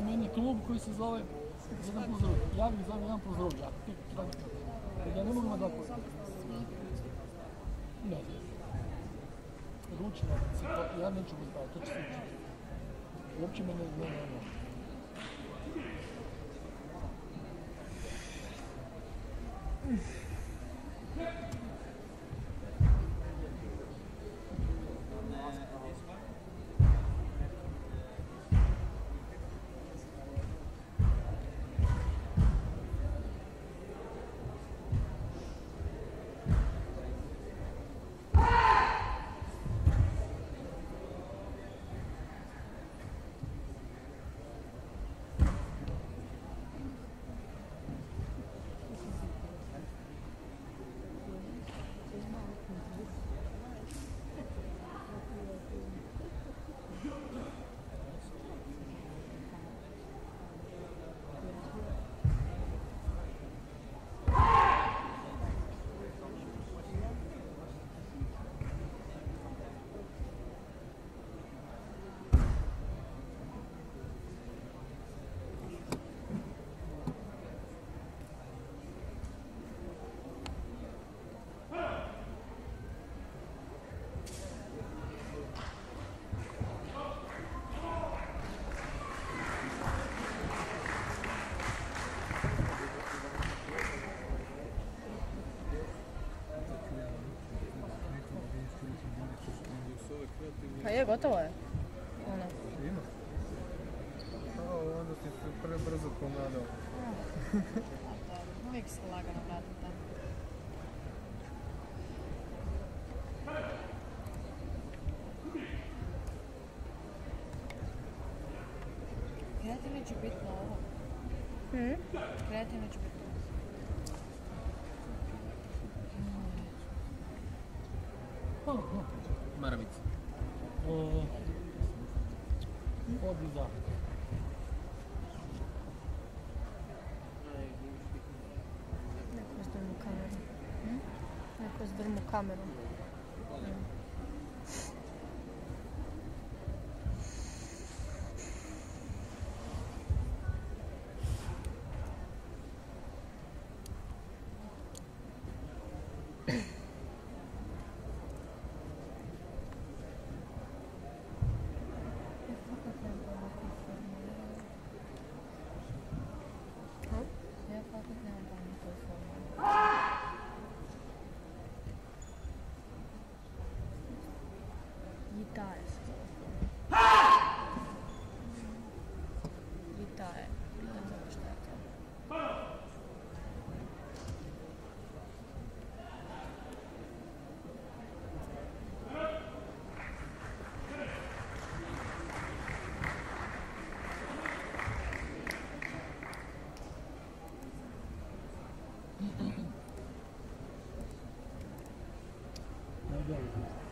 promijenili klub koji se zove Jedan plus drugi. Ja bih zove Jedan plus drugi, ja ne mogu imati dva kluba. Ne. Ručno, ja neću biti to će se učiti. Uopće me ne. Pa je, gotovo je. Ono. Ima? Onda ti se prebrzo ponadao. Uvijek se lagano vratim tamo. Kreativno će biti na ovo. Kreativno će biti na ovo. Maravica. Podizak. Neko zdrmu kameru. Neko zdrmu kameru. Gitare se zove. Gitare. Ne znam šta je to. Najbolje.